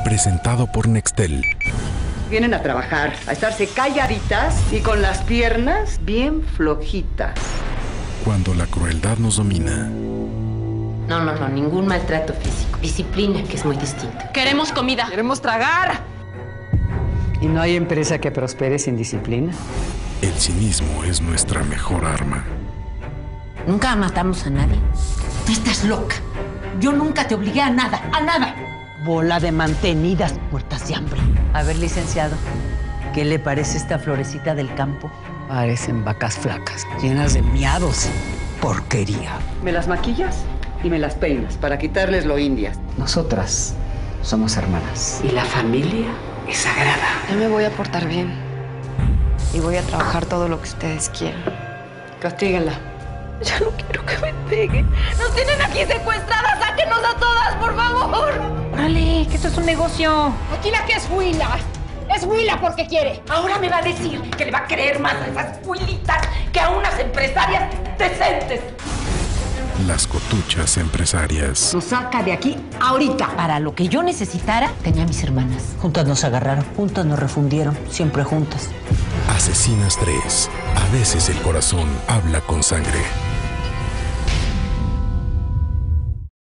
Presentado por Nextel. Vienen a trabajar, a estarse calladitas y con las piernas bien flojitas. Cuando la crueldad nos domina. No, ningún maltrato físico. Disciplina, que es muy distinto. Queremos comida. ¡Queremos tragar! ¿Y no hay empresa que prospere sin disciplina? El cinismo es nuestra mejor arma. Nunca matamos a nadie. Tú estás loca. Yo nunca te obligué a nada, a nada. Bola de mantenidas muertas de hambre. A ver, licenciado, ¿qué le parece esta florecita del campo? Parecen vacas flacas, llenas de miados. Porquería. Me las maquillas y me las peinas para quitarles lo indias. Nosotras somos hermanas. Y la familia es sagrada. Yo me voy a portar bien. Y voy a trabajar todo lo que ustedes quieran. Castíguenla. Ya no quiero que me peguen. ¡Nos tienen aquí secuestradas! ¡Sáquenos a todas, por favor! Órale, que esto es un negocio. Aquí la que es Huila. Es Huila porque quiere. Ahora me va a decir que le va a creer más a esas huilitas que a unas empresarias decentes. Las cotuchas empresarias. Nos saca de aquí ahorita. Para lo que yo necesitara, tenía a mis hermanas. Juntas nos agarraron, juntas nos refundieron, siempre juntas. Asesinas 3. A veces el corazón habla con sangre.